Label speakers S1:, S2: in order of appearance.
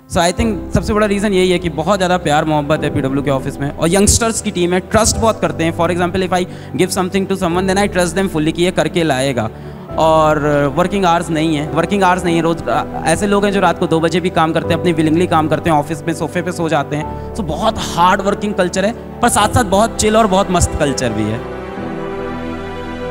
S1: So I think सबसे बड़ा reason यही है कि बहुत ज़्यादा प्यार मोहब्बत है पीडब्ल्यू के ऑफिस में, और यंगस्टर्स की टीम है, ट्रस्ट बहुत करते हैं। For example if I give something to someone then I trust them fully कि ये करके लाएगा। और वर्किंग आवर्स नहीं है, रोज़ ऐसे लोग हैं जो रात को 2 बजे भी काम करते हैं, अपनी विलिंगली काम करते हैं, ऑफिस में सोफे पे सो जाते हैं। सो बहुत हार्ड वर्किंग कल्चर है, पर साथ साथ बहुत चिल और बहुत मस्त कल्चर भी है।